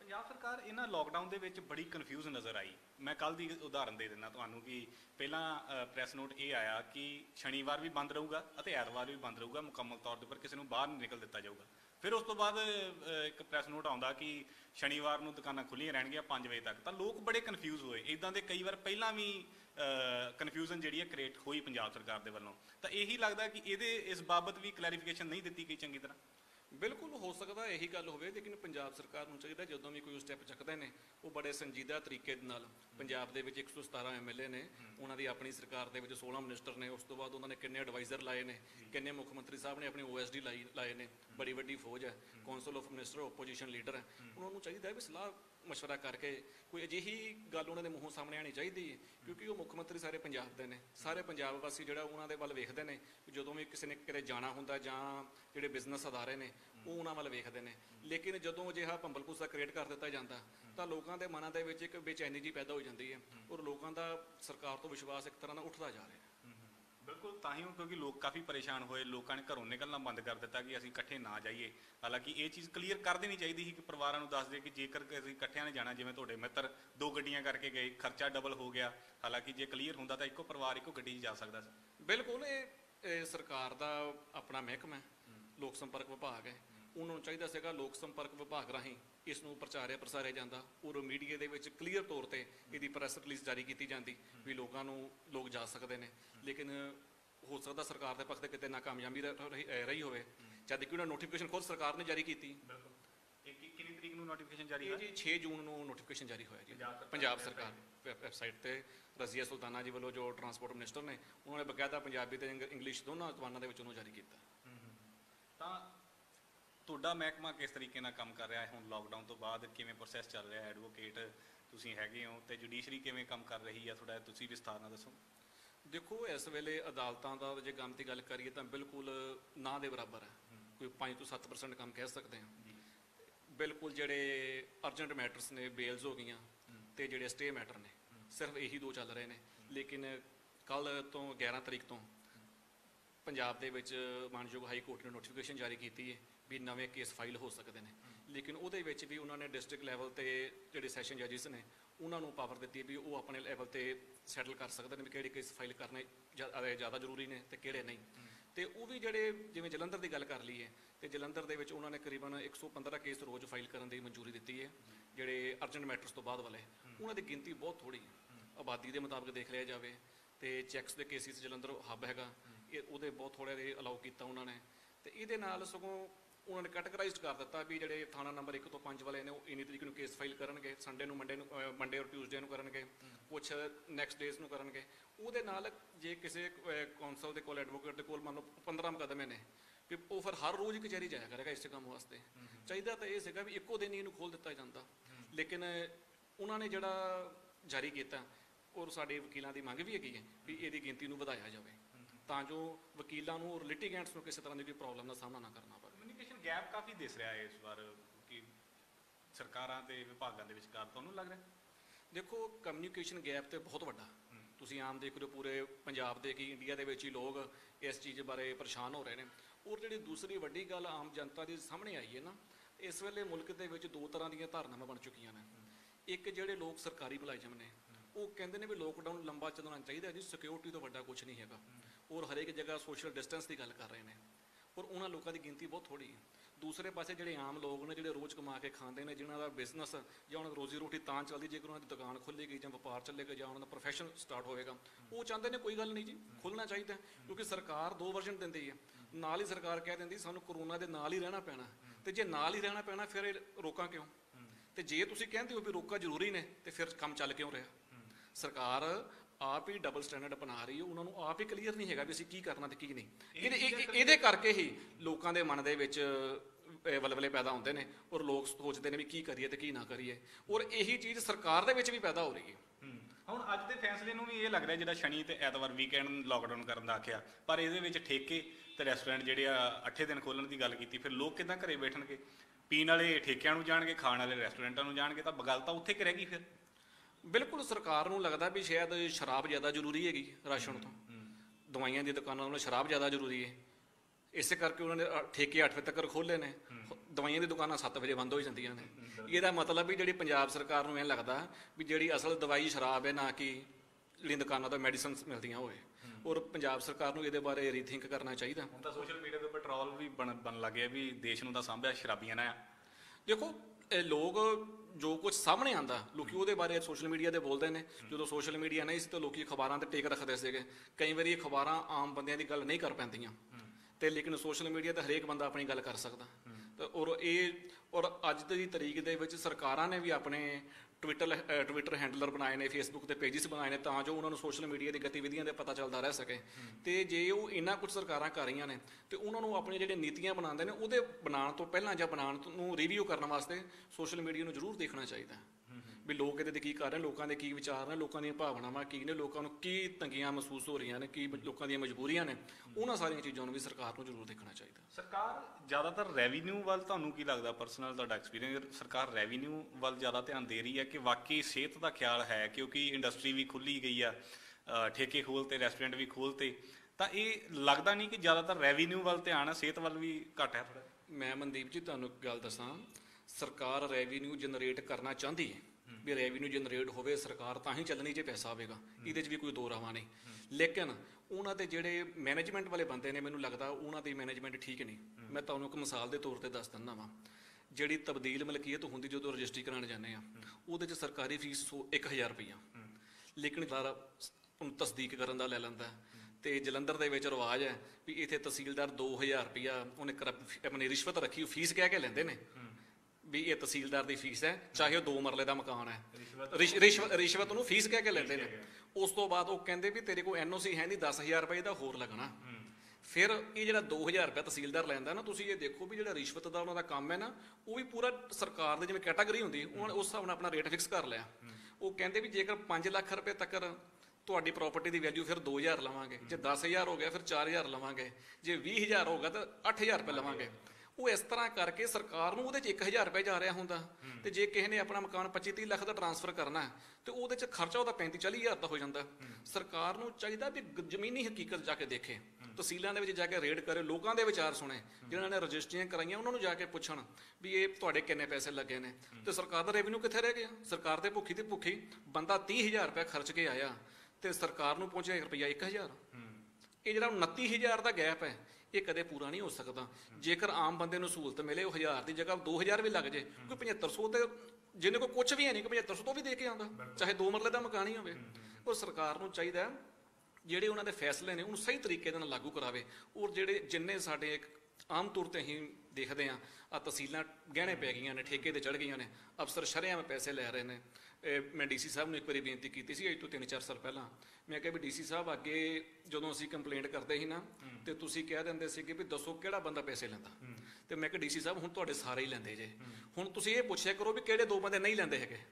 ਪੰਜਾਬ ਸਰਕਾਰ ਇਹਨਾਂ ਲੋਕਡਾਊਨ ਦੇ ਵਿੱਚ ਬੜੀ ਕਨਫਿਊਜ਼ ਨਜ਼ਰ ਆਈ। ਮੈਂ ਕੱਲ ਦੀ ਉਦਾਹਰਨ ਦੇ ਦਿੰਦਾ ਤੁਹਾਨੂੰ ਕਿ ਪਹਿਲਾਂ ਪ੍ਰੈਸ ਨੋਟ ਇਹ ਆਇਆ ਕਿ ਸ਼ਨੀਵਾਰ ਵੀ ਬੰਦ ਰਹੂਗਾ ਅਤੇ ਐਤਵਾਰ ਵੀ ਬੰਦ ਰਹੂਗਾ, ਮੁਕੰਮਲ ਤੌਰ ਦੇ ਉੱਪਰ ਕਿਸੇ ਨੂੰ ਬਾਹਰ ਨਹੀਂ ਨਿਕਲ ਦਿੱਤਾ ਜਾਊਗਾ। ਫਿਰ ਉਸ ਤੋਂ ਬਾਅਦ ਇੱਕ ਪ੍ਰੈਸ ਨੋਟ ਆਉਂਦਾ ਕਿ ਸ਼ਨੀਵਾਰ ਨੂੰ ਦੁਕਾਨਾਂ ਖੁੱਲ੍ਹੀਆਂ ਰਹਿਣਗੀਆਂ 5 ਵਜੇ ਤੱਕ। ਤਾਂ ਲੋਕ ਬੜੇ ਕਨਫਿਊਜ਼ ਹੋਏ। ਇੱਦਾਂ ਦੇ ਕਈ ਵਾਰ ਪਹਿਲਾਂ ਵੀ ਕਨਫਿਊਜ਼ਨ ਜਿਹੜੀ ਹੈ ਕ੍ਰੀਏਟ ਹੋਈ ਪੰਜਾਬ ਸਰਕਾਰ ਦੇ ਵੱਲੋਂ। ਤਾਂ ਇਹੀ ਲੱਗਦਾ ਕਿ ਇਸ ਬਾਬਤ ਵੀ ਕਲੈਰੀਫਿਕੇਸ਼ਨ ਨਹੀਂ ਦਿੱਤੀ ਗਈ ਚੰਗੀ ਤਰ੍ਹਾਂ। ਬਿਲਕੁਲ ਹੋ ਸਕਦਾ ਇਹੀ ਗੱਲ ਹੋਵੇ, ਲੇਕਿਨ ਪੰਜਾਬ ਸਰਕਾਰ ਨੂੰ ਚਾਹੀਦਾ ਜਦੋਂ ਵੀ ਕੋਈ ਸਟੈਪ ਚੱਕਦੇ ਨੇ ਉਹ ਬੜੇ ਸੰਜੀਦਾ ਤਰੀਕੇ ਦੇ ਨਾਲ। ਪੰਜਾਬ ਦੇ ਵਿੱਚ 117 ਐਮਐਲਏ ਨੇ, ਉਹਨਾਂ ਦੀ ਆਪਣੀ ਸਰਕਾਰ ਦੇ ਵਿੱਚ 16 ਮਿਨਿਸਟਰ ਨੇ, ਉਸ ਤੋਂ ਬਾਅਦ ਉਹਨਾਂ ਨੇ ਕਿੰਨੇ ਐਡਵਾਈਜ਼ਰ ਲਾਏ ਨੇ, ਕਿੰਨੇ ਮੁੱਖ ਮੰਤਰੀ ਸਾਹਿਬ ਨੇ ਆਪਣੀ OSD ਲਾਏ ਨੇ, ਬੜੀ ਵੱਡੀ ਫੌਜ ਹੈ, council of minister opposition leader ਹੈ। ਉਹਨਾਂ ਨੂੰ ਚਾਹੀਦਾ ਵੀ ਸਲਾਹ ਮਸ਼ਵਰਾ ਕਰਕੇ ਕੋਈ ਅਜਿਹੀ ਗੱਲ ਉਹਨਾਂ ਦੇ ਮੂੰਹੋਂ ਸਾਹਮਣੇ ਆਉਣੀ ਚਾਹੀਦੀ ਹੈ, ਕਿਉਂਕਿ ਉਹ ਮੁੱਖ ਮੰਤਰੀ ਸਾਰੇ ਪੰਜਾਬ ਦੇ ਨੇ। ਸਾਰੇ ਪੰਜਾਬ ਵਾਸੀ ਜਿਹੜਾ ਉਹਨਾਂ ਦੇ ਵੱਲ ਵੇਖਦੇ ਨੇ, ਜਦੋਂ ਵੀ ਕਿਸੇ ਨੇ ਕਿਤੇ ਜਾਣਾ ਹੁੰਦਾ ਜਾਂ ਜਿਹੜੇ ਬਿਜ਼ਨਸ ਅਦਾਰੇ ਨੇ ਉਹ ਉਹਨਾਂ ਵੱਲ ਵੇਖਦੇ ਨੇ। ਲੇਕਿਨ ਜਦੋਂ ਅਜਿਹਾ ਭੰਬਲਭੂਸਾ ਕ੍ਰੀਏਟ ਕਰ ਦਿੱਤਾ ਜਾਂਦਾ ਤਾਂ ਲੋਕਾਂ ਦੇ ਮਨਾਂ ਦੇ ਵਿੱਚ ਇੱਕ ਬੇਚੈਨੀ ਜੀ ਪੈਦਾ ਹੋ ਜਾਂਦੀ ਹੈ, ਔਰ ਲੋਕਾਂ ਦਾ ਸਰਕਾਰ ਤੋਂ ਵਿਸ਼ਵਾਸ ਇੱਕ ਤਰ੍ਹਾਂ ਨਾਲ ਉੱਠਦਾ ਜਾ ਰਿਹਾ। ਬਿਲਕੁਲ, ਤਾਂ ਹੀ ਕਿਉਂਕਿ ਲੋਕ ਕਾਫੀ ਪਰੇਸ਼ਾਨ ਹੋਏ। ਲੋਕਾਂ ਨੇ ਘਰੋਂ ਨਿਕਲਣਾ ਬੰਦ ਕਰ ਦਿੱਤਾ ਕਿ ਅਸੀਂ ਇਕੱਠੇ ਨਾ ਜਾਈਏ। ਹਾਲਾਂਕਿ ਇਹ ਚੀਜ਼ ਕਲੀਅਰ ਕਰ ਦੇਣੀ ਚਾਹੀਦੀ ਸੀ ਕਿ ਪਰਿਵਾਰਾਂ ਨੂੰ ਦੱਸ ਦੇ ਕਿ ਜੇਕਰ ਅਸੀਂ ਇਕੱਠਿਆਂ ਨੇ ਜਾਣਾ, ਜਿਵੇਂ ਤੁਹਾਡੇ ਮਿੱਤਰ 2 ਗੱਡੀਆਂ ਕਰਕੇ ਗਏ, ਖਰਚਾ ਡਬਲ ਹੋ ਗਿਆ। ਹਾਲਾਂਕਿ ਜੇ ਕਲੀਅਰ ਹੁੰਦਾ ਤਾਂ ਇੱਕੋ ਪਰਿਵਾਰ ਇੱਕੋ ਗੱਡੀ 'ਚ ਜਾ ਸਕਦਾ ਸੀ। ਬਿਲਕੁਲ, ਇਹ ਸਰਕਾਰ ਦਾ ਆਪਣਾ ਮਹਿਕਮਾ ਹੈ, ਲੋਕ ਸੰਪਰਕ ਵਿਭਾਗ ਹੈ। ਉਹਨਾਂ ਨੂੰ ਚਾਹੀਦਾ ਸੀਗਾ ਲੋਕ ਸੰਪਰਕ ਵਿਭਾਗ ਰਾਹੀਂ ਇਸ ਨੂੰ ਪ੍ਰਸਾਰਿਆ ਜਾਂਦਾ, ਔਰ ਮੀਡੀਆ ਦੇ ਵਿੱਚ ਕਲੀਅਰ ਤੌਰ ਤੇ ਇਹਦੀ ਪ੍ਰੈਸ ਰਿਲੀਜ਼ ਜਾਰੀ ਕੀਤੀ ਜਾਂਦੀ ਵੀ ਲੋਕ ਜਾ ਸਕਦੇ ਨੇ। ਲੇਕਿਨ ਹੋ ਸਕਦਾ ਸਰਕਾਰ ਦੇ ਪੱਖ ਤੇ ਕਿਤੇ ਨਾਕਾਮਯਾਬੀ ਰਹੀ ਹੋਵੇ, ਜਦ ਕਿ ਉਹਨਾਂ ਨੋਟੀਫਿਕੇਸ਼ਨ ਖੁਦ ਸਰਕਾਰ ਨੇ ਜਾਰੀ ਕੀਤੀ। ਇਹ ਕਿੰਨੀ ਤਰੀਕ ਨੂੰ ਨੋਟੀਫਿਕੇਸ਼ਨ ਜਾਰੀ ਹੋਇਆ? ਜੀ 6 ਜੂਨ ਨੂੰ ਨੋਟੀਫਿਕੇਸ਼ਨ ਜਾਰੀ ਹੋਇਆ ਜੀ ਪੰਜਾਬ ਸਰਕਾਰ ਵੈਬਸਾਈਟ ਤੇ। ਰਜ਼ੀਆ ਸੁਲਤਾਨਾ ਜੀ ਵੱਲੋਂ ਜੋ ਟਰਾਂਸਪੋਰਟ ਮਿਨਿਸਟਰ ਨੇ, ਉਹਨਾਂ ਨੇ ਬਕਾਇਦਾ ਪੰਜਾਬੀ ਤੇ ਇੰਗਲਿਸ਼ ਦੋਨਾਂ ਜ਼ਬਾਨਾਂ ਦੇ ਵਿੱਚ ਉਹਨੂੰ ਜਾਰੀ ਕੀਤਾ। ਤਾਂ ਤੁਹਾਡਾ ਮਹਿਕਮਾ ਕਿਸ ਤਰੀਕੇ ਨਾਲ ਕੰਮ ਕਰ ਰਿਹਾ ਹੈ ਹੁਣ ਲਾਕਡਾਊਨ ਤੋਂ ਬਾਅਦ? ਕਿਵੇਂ ਪ੍ਰੋਸੈਸ ਚੱਲ ਰਿਹਾ? ਐਡਵੋਕੇਟ ਤੁਸੀਂ ਹੈਗੇ ਹੋ ਤੇ ਜੁਡੀਸ਼ਰੀ ਕਿਵੇਂ ਕੰਮ ਕਰ ਰਹੀ ਹੈ? ਥੋੜਾ ਤੁਸੀਂ ਵਿਸਥਾਰ ਨਾਲ ਦੱਸੋ। ਦੇਖੋ, ਇਸ ਵੇਲੇ ਅਦਾਲਤਾਂ ਦਾ ਜੇ ਕੰਮ ਦੀ ਗੱਲ ਕਰੀਏ ਤਾਂ ਬਿਲਕੁਲ ਨਾ ਦੇ ਬਰਾਬਰ ਹੈ। ਕੋਈ 5 ਤੋਂ 7% ਕੰਮ ਕਹਿ ਸਕਦੇ ਹਾਂ। ਬਿਲਕੁਲ ਜਿਹੜੇ ਅਰਜੈਂਟ ਮੈਟਰਸ ਨੇ, ਬੇਲਸ ਹੋ ਗਈਆਂ ਤੇ ਜਿਹੜੇ ਸਟੇ ਮੈਟਰ ਨੇ, ਸਿਰਫ ਇਹੀ 2 ਚੱਲ ਰਹੇ ਨੇ। ਲੇਕਿਨ ਕੱਲ ਤੋਂ 11 ਤਰੀਕ ਤੋਂ ਪੰਜਾਬ ਦੇ ਵਿੱਚ ਮਾਨਯੋਗ ਹਾਈ ਕੋਰਟ ਨੇ ਨੋਟੀਫਿਕੇਸ਼ਨ ਜਾਰੀ ਕੀਤੀ ਹੈ ਵੀ ਨਵੇਂ ਕੇਸ ਫਾਈਲ ਹੋ ਸਕਦੇ ਨੇ। ਲੇਕਿਨ ਉਹਦੇ ਵਿੱਚ ਵੀ ਉਹਨਾਂ ਨੇ ਡਿਸਟ੍ਰਿਕਟ ਲੈਵਲ ਤੇ ਜਿਹੜੇ ਸੈਸ਼ਨ ਜੱਜਿਸ ਨੇ ਉਹਨਾਂ ਨੂੰ ਪਾਵਰ ਦਿੱਤੀ ਵੀ ਉਹ ਆਪਣੇ ਲੈਵਲ ਤੇ ਸੈਟਲ ਕਰ ਸਕਦੇ ਨੇ ਵੀ ਕਿਹੜੇ ਕੇਸ ਫਾਈਲ ਕਰਨੇ ਜ਼ਿਆਦਾ ਜ਼ਰੂਰੀ ਨੇ ਤੇ ਕਿਹੜੇ ਨਹੀਂ। ਤੇ ਉਹ ਵੀ ਜਿਹੜੇ ਜਿਵੇਂ ਜਲੰਧਰ ਦੀ ਗੱਲ ਕਰ ਲਈਏ ਤੇ ਜਲੰਧਰ ਦੇ ਵਿੱਚ ਉਹਨਾਂ ਨੇ ਕਰੀਬਨ 115 ਕੇਸ ਰੋਜ਼ ਫਾਈਲ ਕਰਨ ਦੀ ਮਨਜ਼ੂਰੀ ਦਿੱਤੀ ਹੈ। ਜਿਹੜੇ ਅਰਜੈਂਟ ਮੈਟਰਸ ਤੋਂ ਬਾਅਦ ਵਾਲੇ, ਉਹਨਾਂ ਦੀ ਗਿਣਤੀ ਬਹੁਤ ਥੋੜ੍ਹੀ ਹੈ। ਆਬਾਦੀ ਦੇ ਮੁਤਾਬਕ ਦੇਖ ਲਿਆ ਜਾਵੇ ਤੇ ਚੈਕਸ ਦੇ ਕੇਸਿਸ ਜਲੰਧਰ ਹੱਬ ਹੈਗਾ, ਉਹਦੇ ਬਹੁਤ ਥੋੜ੍ਹੇ ਦੇ ਅਲਾਉ ਕੀਤਾ ਉਹਨਾਂ ਨੇ। ਤੇ ਇਹਦੇ ਨਾਲ ਸਗੋਂ ਉਹਨਾਂ ਨੇ ਕੈਟੇਗਰਾਈਜ਼ਡ ਕਰ ਦਿੱਤਾ ਵੀ ਜਿਹੜੇ ਥਾਣਾ ਨੰਬਰ 1 ਤੋਂ 5 ਵਾਲੇ ਨੇ ਉਹ ਇੰਨੀ ਤਰੀਕ ਨੂੰ ਕੇਸ ਫਾਈਲ ਕਰਨਗੇ, ਸੰਡੇ ਨੂੰ ਮੰਡੇ ਔਰ ਟਿਊਜ਼ਡੇ ਨੂੰ ਕਰਨਗੇ, ਕੁਛ ਨੈਕਸਟ ਡੇਜ਼ ਨੂੰ ਕਰਨਗੇ। ਉਹਦੇ ਨਾਲ ਜੇ ਕਿਸੇ ਕੌਂਸਲ ਦੇ ਕੋਲ, ਐਡਵੋਕੇਟ ਦੇ ਕੋਲ ਮੰਨ ਲਓ 15 ਮੁਕੱਦਮੇ ਨੇ, ਵੀ ਉਹ ਫਿਰ ਹਰ ਰੋਜ਼ ਕਚਹਿਰੀ ਜਾਇਆ ਕਰੇਗਾ ਇਸੇ ਕੰਮ ਵਾਸਤੇ। ਚਾਹੀਦਾ ਤਾਂ ਇਹ ਸੀਗਾ ਵੀ ਇੱਕੋ ਦਿਨ ਹੀ ਇਹਨੂੰ ਖੋਲ੍ਹ ਦਿੱਤਾ ਜਾਂਦਾ। ਲੇਕਿਨ ਉਹਨਾਂ ਨੇ ਜਿਹੜਾ ਜਾਰੀ ਕੀਤਾ, ਔਰ ਸਾਡੇ ਵਕੀਲਾਂ ਦੀ ਮੰਗ ਵੀ ਹੈਗੀ ਹੈ ਵੀ ਇਹਦੀ ਗਿਣਤੀ ਨੂੰ ਵਧਾਇਆ ਜਾਵੇ ਤਾਂ ਜੋ ਵਕੀਲਾਂ ਨੂੰ ਔਰ ਲਿਟੀਗੈਂਟਸ ਨੂੰ ਕਿਸੇ ਤਰ੍ਹਾਂ ਦੀ ਕੋਈ ਪ੍ਰੋਬਲਮ ਦਾ ਸਾਹਮਣਾ ਨਾ ਕਰਨਾ ਪਵੇ। ਕਮਿਊਨੀਕੇਸ਼ਨ ਗੈਪ ਕਾਫੀ ਦਿਸ ਰਿਹਾ ਹੈ ਇਸ ਵਾਰ ਕਿ ਸਰਕਾਰਾਂ ਤੇ ਵਿਭਾਗਾਂ ਦੇ ਵਿਚਕਾਰ, ਤੁਹਾਨੂੰ ਲੱਗ ਰਿਹਾ? ਦੇਖੋ, ਕਮਿਊਨੀਕੇਸ਼ਨ ਗੈਪ ਤੇ ਬਹੁਤ ਵੱਡਾ। ਤੁਸੀਂ ਆਮ ਦੇਖ ਰਹੇ ਹੋ ਪੂਰੇ ਪੰਜਾਬ ਦੇ ਕੀ ਇੰਡੀਆ ਦੇ ਵਿੱਚ ਹੀ ਲੋਕ ਇਸ ਚੀਜ਼ ਬਾਰੇ ਪਰੇਸ਼ਾਨ ਹੋ ਰਹੇ ਨੇ। ਔਰ ਜਿਹੜੀ ਦੂਸਰੀ ਵੱਡੀ ਗੱਲ ਆਮ ਜਨਤਾ ਦੇ ਸਾਹਮਣੇ ਆਈ ਹੈ ਨਾ, ਇਸ ਵੇਲੇ ਮੁਲਕ ਦੇ ਵਿੱਚ 2 ਤਰ੍ਹਾਂ ਦੀਆਂ ਧਾਰਨਾਵਾਂ ਬਣ ਚੁੱਕੀਆਂ ਨੇ। ਇੱਕ ਜਿਹੜੇ ਲੋਕ ਸਰਕਾਰੀ ਮੁਲਾਜ਼ਮ ਨੇ ਉਹ ਕਹਿੰਦੇ ਨੇ ਵੀ ਲੋਕਡਾਊਨ ਲੰਬਾ ਚੱਲਣਾ ਚਾਹੀਦਾ ਜੀ, ਸਿਕਿਉਰਿਟੀ ਤੋਂ ਵੱਡਾ ਕੁਝ ਨਹੀਂ ਹੈਗਾ, ਔਰ ਹਰੇਕ ਜਗ੍ਹਾ ਸੋਸ਼ਲ ਡਿਸਟੈਂਸ ਦੀ ਗੱਲ ਕਰ ਰਹੇ ਨੇ। ਔਰ ਉਹਨਾਂ ਲੋਕਾਂ ਦੀ ਗਿਣਤੀ ਬਹੁਤ ਥੋੜ੍ਹੀ ਹੈ। ਦੂਸਰੇ ਪਾਸੇ ਜਿਹੜੇ ਆਮ ਲੋਕ ਨੇ, ਜਿਹੜੇ ਰੋਜ਼ ਕਮਾ ਕੇ ਖਾਂਦੇ ਨੇ, ਜਿਨ੍ਹਾਂ ਦਾ ਬਿਜ਼ਨਸ ਜਾਂ ਉਹਨਾਂ ਦੀ ਰੋਜ਼ੀ ਰੋਟੀ ਤਾਂ ਚੱਲਦੀ ਜੇਕਰ ਉਹਨਾਂ ਦੀ ਦੁਕਾਨ ਖੁੱਲ੍ਹੇਗੀ ਜਾਂ ਵਪਾਰ ਚੱਲੇਗਾ ਜਾਂ ਉਹਨਾਂ ਦਾ ਪ੍ਰੋਫੈਸ਼ਨ ਸਟਾਰਟ ਹੋਵੇਗਾ, ਉਹ ਚਾਹੁੰਦੇ ਨੇ ਕੋਈ ਗੱਲ ਨਹੀਂ ਜੀ, ਖੁੱਲ੍ਹਣਾ ਚਾਹੀਦਾ। ਕਿਉਂਕਿ ਸਰਕਾਰ 2 ਵਰਜਨ ਦਿੰਦੀ ਹੈ। ਨਾਲ ਹੀ ਸਰਕਾਰ ਕਹਿ ਦਿੰਦੀ ਸਾਨੂੰ ਕਰੋਨਾ ਦੇ ਨਾਲ ਹੀ ਰਹਿਣਾ ਪੈਣਾ, ਤੇ ਜੇ ਨਾਲ ਹੀ ਰਹਿਣਾ ਪੈਣਾ ਫਿਰ ਇਹ ਰੋਕਾਂ ਕਿਉਂ? ਤੇ ਜੇ ਤੁਸੀਂ ਕਹਿੰਦੇ ਹੋ ਵੀ ਰੋਕਾਂ ਜ਼ਰੂਰੀ ਨੇ ਤੇ ਫਿਰ ਕੰਮ ਚੱਲ ਕਿਉਂ ਰਿਹਾ? ਸਰਕਾਰ ਆਪ ਹੀ ਡਬਲ ਸਟੈਂਡਰਡ ਬਣਾ ਰਹੀ ਹੈ। ਉਹਨਾਂ ਨੂੰ ਆਪ ਹੀ ਕਲੀਅਰ ਨਹੀਂ ਹੈਗਾ ਵੀ ਅਸੀਂ ਕੀ ਕਰਨਾ ਤੇ ਕੀ ਨਹੀਂ। ਇਹਦੇ ਕਰਕੇ ਹੀ ਲੋਕਾਂ ਦੇ ਮਨ ਦੇ ਵਿੱਚ ਵਲਵਲੇ ਪੈਦਾ ਹੁੰਦੇ ਨੇ, ਔਰ ਲੋਕ ਸੋਚਦੇ ਨੇ ਵੀ ਕੀ ਕਰੀਏ ਤੇ ਕੀ ਨਾ ਕਰੀਏ। ਔਰ ਇਹੀ ਚੀਜ਼ ਸਰਕਾਰ ਦੇ ਵਿੱਚ ਵੀ ਪੈਦਾ ਹੋ ਰਹੀ ਹੈ। ਹੁਣ ਅੱਜ ਦੇ ਫੈਸਲੇ ਨੂੰ ਵੀ ਇਹ ਲੱਗ ਰਿਹਾ ਜਿਹੜਾ ਸ਼ਨੀ ਤੇ ਐਤਵਾਰ ਵੀਕਐਂਡ ਲਾਕਡਾਊਨ ਕਰਨ ਦਾ ਆਖਿਆ, ਪਰ ਇਹਦੇ ਵਿੱਚ ਠੇਕੇ ਤੇ ਰੈਸਟੋਰੈਂਟ ਜਿਹੜੇ ਆ 8 ਦਿਨ ਖੋਲਣ ਦੀ ਗੱਲ ਕੀਤੀ। ਫਿਰ ਲੋਕ ਕਿੱਦਾਂ ਘਰੇ ਬੈਠਣਗੇ? ਪੀਣ ਵਾਲੇ ਠੇਕਿਆਂ ਨੂੰ ਜਾਣਗੇ, ਖਾਣ ਵਾਲੇ ਰੈਸਟੋਰੈਂਟਾਂ ਨੂੰ ਜਾਣਗੇ, ਤਾਂ ਗੱਲ ਤਾਂ ਉੱਥੇ ਕਿ ਰਹਿ ਗਈ ਫਿਰ। ਬਿਲਕੁਲ, ਸਰਕਾਰ ਨੂੰ ਲੱਗਦਾ ਵੀ ਸ਼ਾਇਦ ਸ਼ਰਾਬ ਜ਼ਿਆਦਾ ਜ਼ਰੂਰੀ ਹੈਗੀ ਰਾਸ਼ਨ ਤੋਂ, ਦਵਾਈਆਂ ਦੀ ਦੁਕਾਨਾਂ ਨਾਲੋਂ ਸ਼ਰਾਬ ਜ਼ਿਆਦਾ ਜ਼ਰੂਰੀ ਹੈ। ਇਸੇ ਕਰਕੇ ਉਹਨਾਂ ਨੇ ਠੇਕੇ 8 ਵਜੇ ਤੱਕ ਖੋਲ੍ਹੇ ਨੇ, ਦਵਾਈਆਂ ਦੀ ਦੁਕਾਨਾਂ 7 ਵਜੇ ਬੰਦ ਹੋ ਜਾਂਦੀਆਂ ਨੇ। ਇਹਦਾ ਮਤਲਬ ਵੀ ਜਿਹੜੀ ਪੰਜਾਬ ਸਰਕਾਰ ਨੂੰ ਇਹ ਲੱਗਦਾ ਵੀ ਜਿਹੜੀ ਅਸਲ ਦਵਾਈ ਸ਼ਰਾਬ ਹੈ, ਨਾ ਕਿ ਜਿਹੜੀਆਂ ਦੁਕਾਨਾਂ ਤੋਂ ਮੈਡੀਸਨਸ ਮਿਲਦੀਆਂ ਹੋਏ। ਔਰ ਪੰਜਾਬ ਸਰਕਾਰ ਨੂੰ ਇਹਦੇ ਬਾਰੇ ਰੀਥਿੰਕ ਕਰਨਾ ਚਾਹੀਦਾ। ਹੁਣ ਤਾਂ ਸੋਸ਼ਲ ਮੀਡੀਆ ਤੇ ਪੈਟਰੋਲ ਵੀ ਬਣ ਲੱਗ ਗਿਆ ਵੀ ਦੇਸ਼ ਨੂੰ ਤਾਂ ਸਾਂਭਿਆ ਸ਼ਰਾਬੀਆਂ ਨੇ ਆ। ਦੇਖੋ ਇਹ ਲੋਕ ਜੋ ਕੁਝ ਸਾਹਮਣੇ ਆਉਂਦਾ ਲੋਕੀ ਉਹਦੇ ਬਾਰੇ ਸੋਸ਼ਲ ਮੀਡੀਆ ਤੇ ਬੋਲਦੇ ਨੇ। ਜਦੋਂ ਸੋਸ਼ਲ ਮੀਡੀਆ ਨਹੀਂ ਸੀ ਤਾਂ ਲੋਕੀ ਅਖਬਾਰਾਂ ਤੇ ਟੇਕ ਰੱਖਦੇ ਸੀਗੇ। ਕਈ ਵਾਰੀ ਅਖਬਾਰਾਂ ਆਮ ਬੰਦਿਆਂ ਦੀ ਗੱਲ ਨਹੀਂ ਕਰ ਪੈਂਦੀਆਂ ਤੇ ਲੇਕਿਨ ਸੋਸ਼ਲ ਮੀਡੀਆ ਤੇ ਹਰੇਕ ਬੰਦਾ ਆਪਣੀ ਗੱਲ ਕਰ ਸਕਦਾ। ਔਰ ਅੱਜ ਦੀ ਤਰੀਕ ਦੇ ਵਿੱਚ ਸਰਕਾਰਾਂ ਨੇ ਵੀ ਆਪਣੇ ਟਵਿੱਟਰ ਹੈਂਡਲਰ ਬਣਾਏ ਨੇ, ਫੇਸਬੁੱਕ ਤੇ ਪੇਜਿਸ ਬਣਾਏ ਨੇ ਤਾਂ ਜੋ ਉਹਨਾਂ ਨੂੰ ਸੋਸ਼ਲ ਮੀਡੀਆ ਦੀ ਗਤੀਵਿਧੀਆਂ ਦੇ ਪਤਾ ਚੱਲਦਾ ਰਹਿ ਸਕੇ। ਤੇ ਜੇ ਉਹ ਇੰਨਾ ਕੁਝ ਸਰਕਾਰਾਂ ਕਰ ਰਹੀਆਂ ਨੇ ਤੇ ਉਹਨਾਂ ਨੂੰ ਆਪਣੀਆਂ ਜਿਹੜੀਆਂ ਨੀਤੀਆਂ ਬਣਾਉਂਦੇ ਨੇ ਉਹਦੇ ਬਣਾਉਣ ਤੋਂ ਪਹਿਲਾਂ ਜਾਂ ਬਣਾਉਣ ਨੂੰ ਰਿਵਿਊ ਕਰਨ ਵਾਸਤੇ ਸੋਸ਼ਲ ਮੀਡੀਆ ਨੂੰ ਜ਼ਰੂਰ ਦੇਖਣਾ ਚਾਹੀਦਾ ਵੀ ਲੋਕ ਇਹਦੇ ਤੇ ਕੀ ਕਰ ਰਹੇ, ਲੋਕਾਂ ਦੇ ਕੀ ਵਿਚਾਰ ਨੇ, ਲੋਕਾਂ ਦੀਆਂ ਭਾਵਨਾਵਾਂ ਕੀ ਨੇ, ਲੋਕਾਂ ਨੂੰ ਕੀ ਤੰਗੀਆਂ ਮਹਿਸੂਸ ਹੋ ਰਹੀਆਂ ਨੇ, ਕੀ ਲੋਕਾਂ ਦੀਆਂ ਮਜਬੂਰੀਆਂ ਨੇ। ਉਹਨਾਂ ਸਾਰੀਆਂ ਚੀਜ਼ਾਂ ਨੂੰ ਵੀ ਸਰਕਾਰ ਨੂੰ ਜ਼ਰੂਰ ਦੇਖਣਾ ਚਾਹੀਦਾ। ਸਰਕਾਰ ਜ਼ਿਆਦਾਤਰ ਰੈਵਨਿਊ ਵੱਲ, ਤੁਹਾਨੂੰ ਕੀ ਲੱਗਦਾ ਪਰਸਨਲ ਤੁਹਾਡਾ ਐਕਸਪੀਰੀਅੰਸ, ਸਰਕਾਰ ਰੈਵਨਿਊ ਵੱਲ ਜ਼ਿਆਦਾ ਧਿਆਨ ਦੇ ਰਹੀ ਹੈ ਕਿ ਵਾਕਈ ਸਿਹਤ ਦਾ ਖਿਆਲ ਹੈ? ਕਿਉਂਕਿ ਇੰਡਸਟਰੀ ਵੀ ਖੁੱਲੀ ਗਈ ਆ, ਠੇਕੇ ਖੋਲ੍ਹਤੇ, ਰੈਸਟੋਰੈਂਟ ਵੀ ਖੋਲ੍ਹਤੇ, ਤਾਂ ਇਹ ਲੱਗਦਾ ਨਹੀਂ ਕਿ ਜ਼ਿਆਦਾਤਰ ਰੈਵਨਿਊ ਵੱਲ ਧਿਆਨ ਹੈ, ਸਿਹਤ ਵੱਲ ਵੀ ਘੱਟ ਹੈ ਥੋੜ੍ਹਾ? ਮੈਂ ਮਨਦੀਪ ਜੀ ਤੁਹਾਨੂੰ ਇੱਕ ਗੱਲ ਦੱਸਾਂ, ਸਰਕਾਰ ਰੈਵਨਿਊ ਜਨਰੇਟ ਕਰਨਾ ਚਾਹੁੰਦੀ ਹੈ ਵੀ ਰੈਵਨਿਊ ਜਨਰੇਟ ਹੋਵੇ, ਸਰਕਾਰ ਤਾਂ ਹੀ ਚੱਲਣੀ ਜੇ ਪੈਸਾ ਆਵੇਗਾ, ਇਹਦੇ 'ਚ ਵੀ ਕੋਈ ਦੋ ਰਾਵਾਂ ਨਹੀਂ। ਲੇਕਿਨ ਉਹਨਾਂ ਦੇ ਜਿਹੜੇ ਮੈਨੇਜਮੈਂਟ ਵਾਲੇ ਬੰਦੇ ਨੇ, ਮੈਨੂੰ ਲੱਗਦਾ ਉਹਨਾਂ ਦੀ ਮੈਨੇਜਮੈਂਟ ਠੀਕ ਨਹੀਂ। ਮੈਂ ਤੁਹਾਨੂੰ ਇੱਕ ਮਿਸਾਲ ਦੇ ਤੌਰ ਤੇ ਦੱਸ ਦਿੰਦਾ ਵਾਂ। ਜਿਹੜੀ ਤਬਦੀਲ ਮਲਕੀਅਤ ਹੁੰਦੀ ਜਦੋਂ ਰਜਿਸਟਰੀ ਕਰਾਉਣ ਜਾਂਦੇ ਆ ਉਹਦੇ 'ਚ ਸਰਕਾਰੀ ਫੀਸ 1000 ਰੁਪਈਆ, ਲੇਕਿਨ ਉਹਨੂੰ ਤਸਦੀਕ ਕਰਨ ਦਾ ਲੈ ਲੈਂਦਾ। ਤੇ ਜਲੰਧਰ ਦੇ ਵਿੱਚ ਰਿਵਾਜ ਹੈ ਵੀ ਇੱਥੇ ਤਹਿਸੀਲਦਾਰ 2000 ਰੁਪਈਆ ਉਹਨੇ ਆਪਣੀ ਰਿਸ਼ਵਤ ਰੱਖੀ, ਫੀਸ ਕਹਿ ਕੇ ਲੈਂਦੇ ਨੇ ਵੀ ਇਹ ਤਹਿਸੀਲਦਾਰ ਦੀ ਫੀਸ ਹੈ, ਚਾਹੇ ਉਹ 2 ਮਰਲੇ ਦਾ ਮਕਾਨ ਹੈ। ਰਿਸ਼ਵਤ ਉਹਨੂੰ ਫੀਸ ਕਹਿ ਕੇ ਲੈਂਦੇ ਨੇ। ਉਸ ਤੋਂ ਬਾਅਦ ਉਹ ਕਹਿੰਦੇ ਵੀ ਤੇਰੇ ਕੋਲ NOC ਹੈ ਨਹੀਂ, 10000 ਰੁਪਏ ਦਾ ਹੋਰ ਲੱਗਣਾ। ਫਿਰ ਇਹ ਜਿਹੜਾ 2000 ਰੁਪਏ ਤਹਿਸੀਲਦਾਰ ਲੈਂਦਾ ਨਾ, ਤੁਸੀਂ ਇਹ ਦੇਖੋ ਵੀ ਜਿਹੜਾ ਰਿਸ਼ਵਤ ਦਾ ਉਹਨਾਂ ਦਾ ਕੰਮ ਹੈ ਨਾ, ਉਹ ਵੀ ਪੂਰਾ ਸਰਕਾਰ ਦੇ ਜਿਵੇਂ ਕੈਟਾਗਰੀ ਹੁੰਦੀ, ਉਹਨਾਂ ਨੇ ਉਸ ਹਿਸਾਬ ਨਾਲ ਆਪਣਾ ਰੇਟ ਫਿਕਸ ਕਰ ਲਿਆ। ਉਹ ਕਹਿੰਦੇ ਵੀ ਜੇਕਰ 5 ਲੱਖ ਰੁਪਏ ਤੱਕ ਤੁਹਾਡੀ ਪ੍ਰਾਪਰਟੀ ਦੀ ਵੈਲਿਊ ਫਿਰ 2000 ਲਵਾਂਗੇ, ਜੇ 10000 ਹੋ ਗਿਆ ਫਿਰ 4000 ਲਵਾਂਗੇ, ਜੇ 20000 ਹੋ ਗਿਆ ਤਾਂ 8000 ਰੁਪਏ ਲਵਾਂਗੇ। ਉਹ ਇਸ ਤਰ੍ਹਾਂ ਕਰਕੇ ਸਰਕਾਰ ਨੂੰ ਉਹਦੇ 'ਚ 1000 ਰੁਪਏ ਜਾ ਰਿਹਾ ਹੁੰਦਾ। ਤੇ ਜੇ ਕਿਸੇ ਨੇ ਆਪਣਾ ਮਕਾਨ 25-30 ਲੱਖ ਦਾ ਟਰਾਂਸਫਰ ਕਰਨਾ ਤੇ ਉਹਦੇ 'ਚ ਖਰਚਾ ਉਹਦਾ 35-40 ਦਾ ਹੋ ਜਾਂਦਾ। ਸਰਕਾਰ ਨੂੰ ਚਾਹੀਦਾ ਵੀ ਜ਼ਮੀਨੀ ਹਕੀਕਤ ਜਾ ਕੇ ਦੇਖੇ, ਤਹਿਸੀਲਾਂ ਦੇ ਵਿੱਚ ਜਾ ਕੇ ਰੇਡ ਕਰੇ, ਲੋਕਾਂ ਦੇ ਵਿਚਾਰ ਸੁਣੇ, ਜਿਹਨਾਂ ਨੇ ਰਜਿਸਟਰੀਆਂ ਕਰਾਈਆਂ ਉਹਨਾਂ ਨੂੰ ਜਾ ਕੇ ਪੁੱਛਣ ਵੀ ਇਹ ਤੁਹਾਡੇ ਕਿੰਨੇ ਪੈਸੇ ਲੱਗੇ ਨੇ। ਤੇ ਸਰਕਾਰ ਦਾ ਰੈਵਨਿਊ ਕਿੱਥੇ ਰਹਿ ਗਿਆ? ਸਰਕਾਰ ਦੇ ਭੁੱਖੀ ਤੇ ਭੁੱਖੀ ਬੰਦਾ 30000 ਰੁਪਏ ਖਰਚ ਕੇ ਆਇਆ ਤੇ ਸਰਕਾਰ ਨੂੰ ਪਹੁੰਚਿਆ ਰੁਪਈਆ 1000। ਇਹ ਜਿਹੜਾ 29000 ਦਾ ਗੈਪ ਹੈ ਇਹ ਕਦੇ ਪੂਰਾ ਨਹੀਂ ਹੋ ਸਕਦਾ। ਜੇਕਰ ਆਮ ਬੰਦੇ ਨੂੰ ਸਹੂਲਤ ਮਿਲੇ, ਉਹ 1000 ਦੀ ਜਗ੍ਹਾ 2000 ਵੀ ਲੱਗ ਜੇ, ਕੋਈ 7500 ਤੇ ਜਿਹਨੇ ਕੋਲ ਕੁਝ ਵੀ ਹੈ ਨਹੀਂ, 7500 ਤੋਂ ਵੀ ਦੇ ਕੇ ਆਉਂਦਾ, ਚਾਹੇ 2 ਮਰਲੇ ਦਾ ਮਕਾਨ ਹੀ ਹੋਵੇ। ਉਹ ਸਰਕਾਰ ਨੂੰ ਚਾਹੀਦਾ ਜਿਹੜੇ ਉਹਨਾਂ ਦੇ ਫੈਸਲੇ ਨੇ ਉਹਨੂੰ ਸਹੀ ਤਰੀਕੇ ਦੇ ਨਾਲ ਲਾਗੂ ਕਰਾਵੇ। ਔਰ ਜਿਹੜੇ ਜਿੰਨੇ ਸਾਡੇ ਆਮ ਤੌਰ ਤੇ ਅਸੀਂ ਦੇਖਦੇ ਹਾਂ ਆ ਤਹਿਸੀਲਾਂ ਗਹਿਣੇ ਪੈ ਗਈਆਂ ਨੇ, ਠੇਕੇ ਤੇ ਚੜ੍ਹ ਗਈਆਂ ਨੇ, ਅਫਸਰ ਸ਼ਰੇਆਮ ਪੈਸੇ ਲੈ ਰਹੇ ਨੇ। ਮੈਂ DC ਸਾਹਿਬ ਨੂੰ ਇੱਕ ਵਾਰੀ ਬੇਨਤੀ ਕੀਤੀ ਸੀ ਅੱਜ ਤੋਂ 3-4 ਸਾਲ ਪਹਿਲਾਂ। ਮੈਂ ਕਿਹਾ ਵੀ DC ਸਾਹਿਬ ਅੱਗੇ ਜਦੋਂ ਅਸੀਂ ਕੰਪਲੇਂਟ ਕਰਦੇ ਸੀ ਨਾ ਤੇ ਤੁਸੀਂ ਕਹਿ ਦਿੰਦੇ ਸੀਗੇ ਵੀ ਦੱਸੋ ਕਿਹੜਾ ਬੰਦਾ ਪੈਸੇ ਲੈਂਦਾ, ਤੇ ਮੈਂ ਕਿਹਾ DC ਸਾਹਿਬ ਹੁਣ ਤੁਹਾਡੇ ਸਾਰੇ ਹੀ ਲੈਂਦੇ ਜੇ, ਹੁਣ ਤੁਸੀਂ ਇਹ ਪੁੱਛਿਆ ਕਰੋ ਵੀ ਕਿਹੜੇ 2 ਬੰਦੇ ਨਹੀਂ ਲੈਂਦੇ ਹੈਗੇ।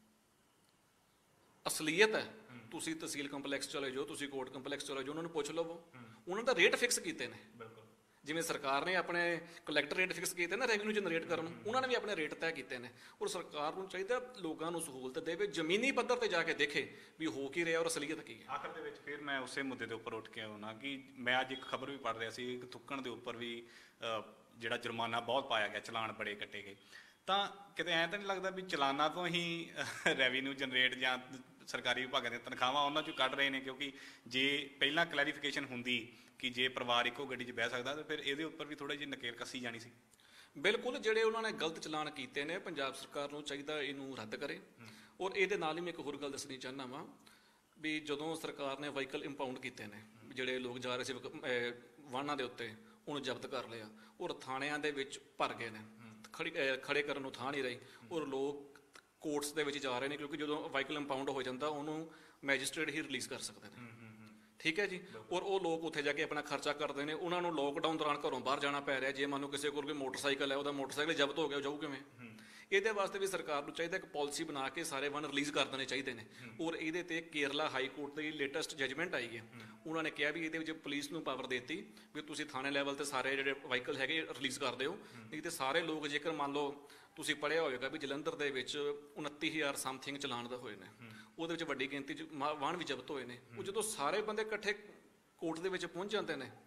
ਅਸਲੀਅਤ ਹੈ, ਤੁਸੀਂ ਤਹਿਸੀਲ ਕੰਪਲੈਕਸ ਚਲੇ ਜਾਓ, ਤੁਸੀਂ ਕੋਰਟ ਕੰਪਲੈਕਸ ਚਲੇ ਜਾਓ, ਉਹਨਾਂ ਨੂੰ ਪੁੱਛ ਲਵੋ, ਉਹਨਾਂ ਦਾ ਰੇਟ ਫਿਕਸ ਕੀਤੇ ਨੇ। ਜਿਵੇਂ ਸਰਕਾਰ ਨੇ ਆਪਣੇ ਕਲੈਕਟਰ ਰੇਟ ਫਿਕਸ ਕੀਤੇ ਨਾ ਰੈਵਨਿਊ ਜਨਰੇਟ ਕਰਨ, ਉਹਨਾਂ ਨੇ ਵੀ ਆਪਣੇ ਰੇਟ ਤੈਅ ਕੀਤੇ ਨੇ। ਔਰ ਸਰਕਾਰ ਨੂੰ ਚਾਹੀਦਾ ਲੋਕਾਂ ਨੂੰ ਸਹੂਲਤ ਦੇਵੇ, ਜ਼ਮੀਨੀ ਪੱਧਰ ਤੇ ਜਾ ਕੇ ਦੇਖੇ ਵੀ ਹੋ ਕੀ ਰਿਹਾ ਔਰ ਅਸਲੀਅਤ ਕੀ ਹੈ। ਆਖਰ ਦੇ ਵਿੱਚ ਫਿਰ ਮੈਂ ਉਸੇ ਮੁੱਦੇ ਦੇ ਉੱਪਰ ਉੱਠ ਕੇ ਆਉਣਾ ਕਿ ਮੈਂ ਅੱਜ ਇੱਕ ਖਬਰ ਵੀ ਪੜ੍ਹ ਰਿਹਾ ਸੀ, ਇੱਕ ਥੁੱਕਣ ਦੇ ਉੱਪਰ ਵੀ ਜਿਹੜਾ ਜੁਰਮਾਨਾ ਬਹੁਤ ਪਾਇਆ ਗਿਆ, ਚਲਾਨ ਬੜੇ ਕੱਟੇ ਗਏ। ਤਾਂ ਕਿਤੇ ਐਂ ਤਾਂ ਨਹੀਂ ਲੱਗਦਾ ਵੀ ਚਲਾਨਾਂ ਤੋਂ ਹੀ ਰੈਵਨਿਊ ਜਨਰੇਟ ਜਾਂ ਸਰਕਾਰੀ ਵਿਭਾਗਾਂ ਦੀਆਂ ਤਨਖਾਹਾਂ ਉਹਨਾਂ 'ਚੋਂ ਕੱਢ ਰਹੇ ਨੇ? ਕਿਉਂਕਿ ਜੇ ਪਹਿਲਾਂ ਕਲੈਰੀਫਿਕੇਸ਼ਨ ਹੁੰਦੀ ਕਿ ਜੇ ਪਰਿਵਾਰ ਇੱਕੋ ਗੱਡੀ 'ਚ ਬਹਿ ਸਕਦਾ ਤਾਂ ਫਿਰ ਇਹਦੇ ਉੱਪਰ ਵੀ ਥੋੜ੍ਹੀ ਜਿਹੀ ਨਕੇਲ ਕੱਸੀ ਜਾਣੀ ਸੀ। ਬਿਲਕੁਲ, ਜਿਹੜੇ ਉਹਨਾਂ ਨੇ ਗਲਤ ਚਲਾਨ ਕੀਤੇ ਨੇ ਪੰਜਾਬ ਸਰਕਾਰ ਨੂੰ ਚਾਹੀਦਾ ਇਹਨੂੰ ਰੱਦ ਕਰੇ। ਔਰ ਇਹਦੇ ਨਾਲ ਹੀ ਮੈਂ ਇੱਕ ਹੋਰ ਗੱਲ ਦੱਸਣੀ ਚਾਹੁੰਦਾ ਵਾਂ ਵੀ ਜਦੋਂ ਸਰਕਾਰ ਨੇ ਵਹੀਕਲ ਇੰਪਾਊਂਡ ਕੀਤੇ ਨੇ, ਜਿਹੜੇ ਲੋਕ ਜਾ ਰਹੇ ਸੀ ਵਾਹਨਾਂ ਦੇ ਉੱਤੇ, ਉਹਨੂੰ ਜ਼ਬਤ ਕਰ ਲਿਆ ਔਰ ਥਾਣਿਆਂ ਦੇ ਵਿੱਚ ਭਰ ਗਏ ਨੇ, ਖੜੇ ਕਰਨ ਨੂੰ ਥਾਂ ਨਹੀਂ ਰਹੀ ਔਰ ਲੋਕ ਕੋਰਟਸ ਦੇ ਵਿੱਚ ਜਾ ਰਹੇ ਨੇ ਕਿਉਂਕਿ ਜਦੋਂ ਵਹੀਕਲ ਇੰਪਾਊਂਡ ਹੋ ਜਾਂਦਾ ਉਹਨੂੰ ਮੈਜਿਸਟ੍ਰੇਟ ਹੀ ਰਿਲੀਜ਼ ਕਰ ਸਕਦੇ ਨੇ। ਠੀਕ ਹੈ ਜੀ। ਔਰ ਉਹ ਲੋਕ ਉੱਥੇ ਜਾ ਕੇ ਆਪਣਾ ਖਰਚਾ ਕਰਦੇ ਨੇ, ਉਹਨਾਂ ਨੂੰ ਲੋਕਡਾਊਨ ਦੌਰਾਨ ਘਰੋਂ ਬਾਹਰ ਜਾਣਾ ਪੈ ਰਿਹਾ। ਜੇ ਮੰਨ ਲਓ ਕਿਸੇ ਕੋਲ ਕੋਈ ਮੋਟਰਸਾਈਕਲ ਹੈ, ਉਹਦਾ ਮੋਟਰਸਾਈਕਲ ਜ਼ਬਤ ਹੋ ਗਿਆ, ਉਹ ਜਾਊ ਕਿਵੇਂ? ਇਹਦੇ ਵਾਸਤੇ ਵੀ ਸਰਕਾਰ ਨੂੰ ਚਾਹੀਦਾ ਇੱਕ ਪਾਲਿਸੀ ਬਣਾ ਕੇ ਸਾਰੇ ਵਾਹਨ ਰਿਲੀਜ਼ ਕਰ ਦੇਣੇ ਚਾਹੀਦੇ ਨੇ। ਔਰ ਇਹਦੇ ਤੇ ਕੇਰਲਾ ਹਾਈ ਕੋਰਟ ਦੀ ਲੇਟੈਸਟ ਜਜਮੈਂਟ ਆਈ ਹੈ, ਉਹਨਾਂ ਨੇ ਕਿਹਾ ਵੀ ਇਹਦੇ ਵਿੱਚ ਪੁਲਿਸ ਨੂੰ ਪਾਵਰ ਦੇ ਦਿੱਤੀ ਵੀ ਤੁਸੀਂ ਥਾਣੇ ਲੈਵਲ ਤੇ ਸਾਰੇ ਜਿਹੜੇ ਵਹੀਕਲ ਹੈਗੇ ਰਿਲੀਜ਼ ਕਰ ਦਿਓ। ਨਹੀਂ ਤੇ ਸਾਰੇ ਲੋਕ, ਜੇਕਰ ਮੰਨ ਲਓ ਤੁਸੀਂ ਪੜ੍ਹਿਆ ਹੋਵੇਗਾ ਵੀ ਜਲੰਧਰ ਦੇ ਵਿੱਚ 29,000 ਸਮਥਿੰਗ ਚਲਾਨ ਦਾ ਹੋਏ ਨੇ, ਉਹਦੇ ਵਿੱਚ ਵੱਡੀ ਗਿਣਤੀ 'ਚ ਵਾਹਨ ਵੀ ਜ਼ਬਤ ਹੋਏ ਨੇ। ਉਹ ਜਦੋਂ ਸਾਰੇ ਬੰਦੇ ਇਕੱਠੇ ਕੋਰਟ ਦੇ ਵਿੱਚ ਪਹੁੰਚ ਜਾਂਦੇ ਨੇ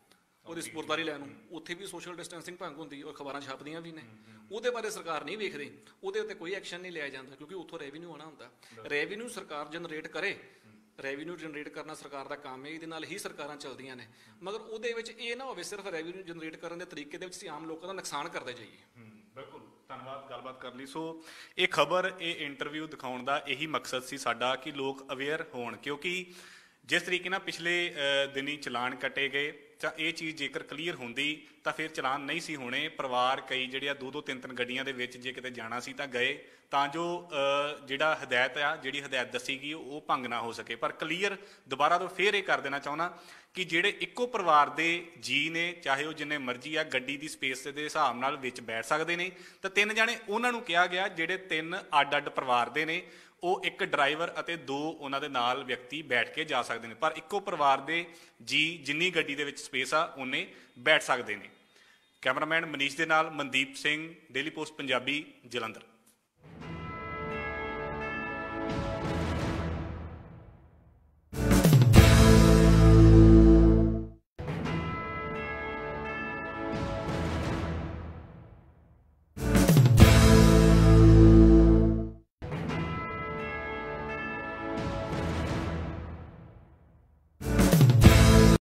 ਉਹਦੀ ਸਪੁਰਦਾਰੀ ਲੈਣ ਨੂੰ, ਉੱਥੇ ਵੀ ਸੋਸ਼ਲ ਡਿਸਟੈਂਸਿੰਗ ਭੰਗ ਹੁੰਦੀ, ਉਹ ਅਖਬਾਰਾਂ ਛਾਪਦੀਆਂ ਵੀ ਨੇ। ਉਹਦੇ ਬਾਰੇ ਸਰਕਾਰ ਨਹੀਂ ਵੇਖਦੀ, ਉਹਦੇ ਉੱਤੇ ਕੋਈ ਐਕਸ਼ਨ ਨਹੀਂ ਲਿਆ ਜਾਂਦਾ, ਕਿਉਂਕਿ ਉੱਥੋਂ ਰੈਵਨਿਊ ਆਉਣਾ ਹੁੰਦਾ। ਰੈਵਨਿਊ ਸਰਕਾਰ ਜਨਰੇਟ ਕਰੇ, ਰੈਵਨਿਊ ਜਨਰੇਟ ਕਰਨਾ ਸਰਕਾਰ ਦਾ ਕੰਮ ਹੈ, ਇਹਦੇ ਨਾਲ ਹੀ ਸਰਕਾਰਾਂ ਚੱਲਦੀਆਂ ਨੇ। ਮਗਰ ਉਹਦੇ ਵਿੱਚ ਇਹ ਨਾ ਹੋਵੇ ਸਿਰਫ ਰੈਵਨਿਊ ਜਨਰੇਟ ਕਰਨ ਦੇ ਤਰੀਕੇ ਦੇ ਵਿੱਚ ਅਸੀਂ ਆਮ ਲੋਕਾਂ ਦਾ ਨੁਕਸਾਨ ਕਰਦੇ ਜਾਈਏ। ਬਿਲਕੁਲ, ਧੰਨਵਾਦ ਗੱਲਬਾਤ ਕਰਨ ਲਈ। ਸੋ ਇਹ ਖਬਰ, ਇਹ ਇੰਟਰਵਿਊ ਦਿਖਾਉਣ ਦਾ ਇਹੀ ਮਕਸਦ ਸੀ ਸਾਡਾ ਕਿ ਲੋਕ ਅਵੇਅਰ ਹੋਣ, ਕਿਉਂਕਿ ਜਿਸ ਤਰੀਕੇ ਨਾਲ ਪਿਛਲੇ ਦਿਨੀ ਚਲਾਨ ਕੱਟੇ ਗਏ ਤਾਂ ਇਹ ਚੀਜ਼ ਜੇਕਰ ਕਲੀਅਰ ਹੁੰਦੀ ਤਾਂ ਫਿਰ ਚਲਾਨ ਨਹੀਂ ਸੀ ਹੋਣੇ। ਪਰਿਵਾਰ ਕਈ ਜਿਹੜੇ ਆ 2-2 3-3 ਗੱਡੀਆਂ ਦੇ ਵਿੱਚ ਜੇ ਕਿਤੇ ਜਾਣਾ ਸੀ ਤਾਂ ਗਏ, ਤਾਂ ਜੋ ਜਿਹੜਾ ਹਦਾਇਤ ਆ, ਜਿਹੜੀ ਹਦਾਇਤ ਦੱਸੀ ਗਈ ਉਹ ਭੰਗ ਨਾ ਹੋ ਸਕੇ। ਪਰ ਕਲੀਅਰ ਦੁਬਾਰਾ ਤੋਂ ਫਿਰ ਇਹ ਕਰ ਦੇਣਾ ਚਾਹੁੰਦਾ ਕਿ ਜਿਹੜੇ ਇੱਕੋ ਪਰਿਵਾਰ ਦੇ ਜੀ ਨੇ, ਚਾਹੇ ਉਹ ਜਿੰਨੇ ਮਰਜ਼ੀ ਆ, ਗੱਡੀ ਦੀ ਸਪੇਸ ਦੇ ਹਿਸਾਬ ਨਾਲ ਵਿੱਚ ਬੈਠ ਸਕਦੇ ਨੇ। ਤਾਂ 3 ਜਣੇ ਉਹਨਾਂ ਨੂੰ ਕਿਹਾ ਗਿਆ ਜਿਹੜੇ 3 ਅੱਡ-ਅੱਡ ਪਰਿਵਾਰ ਦੇ ਨੇ, ਉਹ 1 ਡਰਾਈਵਰ ਅਤੇ 2 ਉਹਨਾਂ ਦੇ ਨਾਲ ਵਿਅਕਤੀ ਬੈਠ ਕੇ ਜਾ ਸਕਦੇ ਨੇ। ਪਰ ਇੱਕੋ ਪਰਿਵਾਰ ਦੇ ਜੀ ਜਿੰਨੀ ਗੱਡੀ ਦੇ ਵਿੱਚ ਸਪੇਸ ਆ ਉਹਨੇ ਬੈਠ ਸਕਦੇ ਨੇ। ਕੈਮਰਾਮੈਨ ਮਨੀਸ਼ ਦੇ ਨਾਲ ਮਨਦੀਪ ਸਿੰਘ, ਡੇਲੀ ਪੋਸਟ ਪੰਜਾਬੀ, ਜਲੰਧਰ।